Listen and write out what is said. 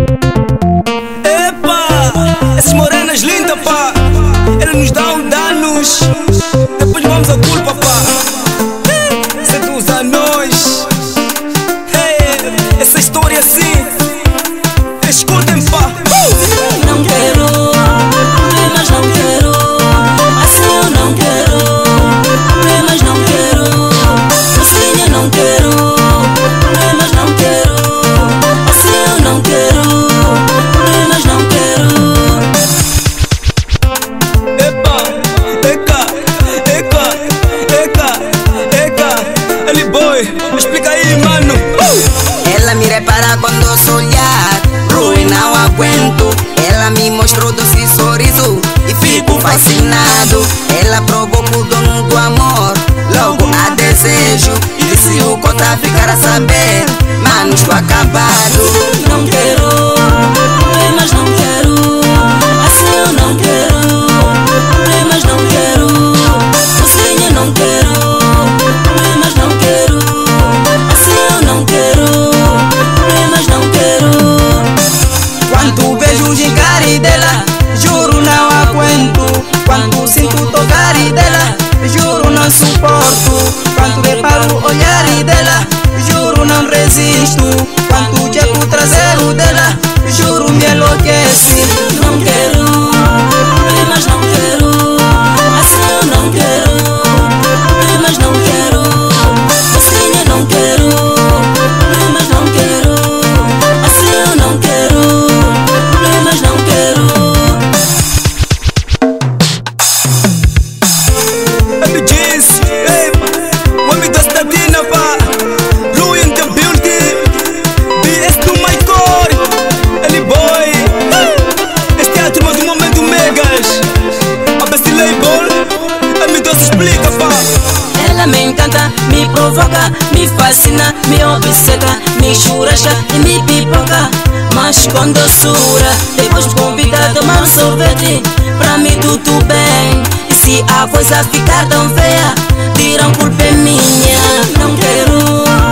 Epa, essas morenas lindas, pá, elas nos dão danos, depois vamos a culpa, pá. Seduz a nós, essa história assim, escutem, pá. Não quero, mas não quero, assim eu não quero, mas não quero, assim eu não quero, mas não quero, assim eu não quero, mas não quero. Eca, ele boy, explica aí, mano. Ela me repara quando eu sou olhar, Rui, não aguento. Ela me mostrou doce sorriso e fico fascinado. Ela provoca o dono do amor, logo há desejo. E se o cota ficar a saber, mano, estou acabado. Não quero, mas não quero, assim eu não quero, mas não quero, assim eu não quero, mas não quero, assim eu não quero, mas não quero. Quando vejo gingar dela, juro não aguento. Quando sinto tocar dela, juro não suporto. Quando reparo o olhar dela, juro não resisto. Quando chego o traseiro dela, juro me enlouquece. Não quero, mas não quero, assim eu não quero, mas não quero, assim eu não quero, mas não quero, assim eu não quero, mas não quero. MGs, o amigo da cidadina, pá. Rui in the building, BS do my core, ele boy. Este é a turma do momento megas. A best label, amigo se explica, pá. Ela me encanta, me provoca, me fascina, me obceca, me churrasca e me pipoca. Mas com doçura, depois me convida a tomar um sorvete. Pra mim tudo bem, e se a coisa ficar tão feia, dirão culpa é minha. Não quero,